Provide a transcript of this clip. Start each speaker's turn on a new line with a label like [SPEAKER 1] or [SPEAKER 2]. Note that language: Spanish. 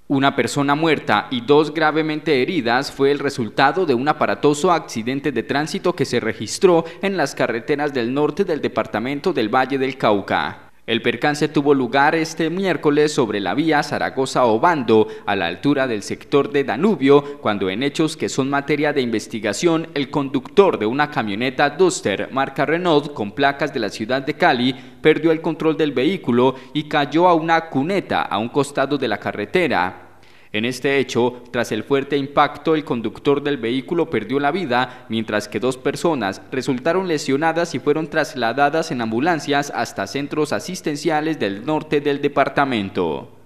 [SPEAKER 1] Una persona muerta y dos gravemente heridas fue el resultado de un aparatoso accidente de tránsito que se registró en las carreteras del norte del departamento del Valle del Cauca. El percance tuvo lugar este miércoles sobre la vía Zaragoza-Obando, a la altura del sector de Danubio, cuando en hechos que son materia de investigación, el conductor de una camioneta Duster marca Renault con placas de la ciudad de Cali perdió el control del vehículo y cayó a una cuneta a un costado de la carretera. En este hecho, tras el fuerte impacto, el conductor del vehículo perdió la vida, mientras que dos personas resultaron lesionadas y fueron trasladadas en ambulancias hasta centros asistenciales del norte del departamento.